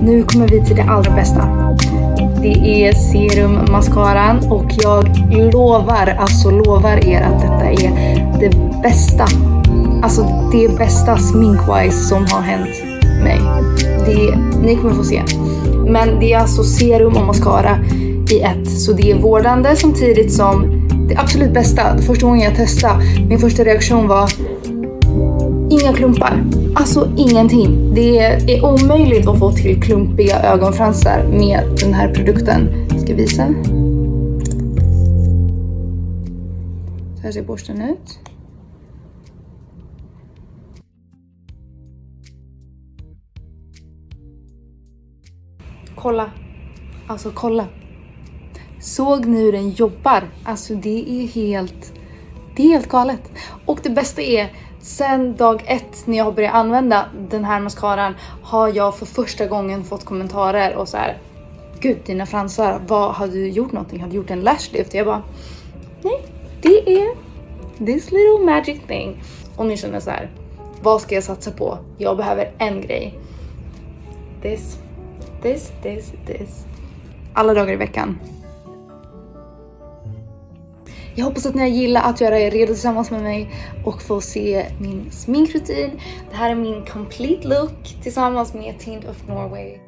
Nu kommer vi till det allra bästa. Det är serum mascaran och jag lovar er att detta är det bästa. Alltså det bästa sminkwise som har hänt mig. Ni kommer få se. Men det är alltså serum och mascara i ett. Så det är vårdande samtidigt som det absolut bästa. Första gången jag testade, min första reaktion var inga klumpar. Alltså ingenting. Det är omöjligt att få till klumpiga ögonfransar med den här produkten. Jag ska visa. Så här ser borsten ut. Kolla. Alltså kolla. Såg ni hur den jobbar? Alltså det är helt galet. Och det bästa är, sen dag 1 när jag började använda den här mascaran har jag för första gången fått kommentarer och så här: gud, dina fransar, har du gjort någonting? Har du gjort en lash lift? Jag bara, nej, det är this little magic thing. Och ni känner så här, vad ska jag satsa på? Jag behöver en grej. This. Alla dagar i veckan. Jag hoppas att ni gillar att göra er redo tillsammans med mig och få se min sminkrutin. Det här är min complete look tillsammans med Tint of Norway.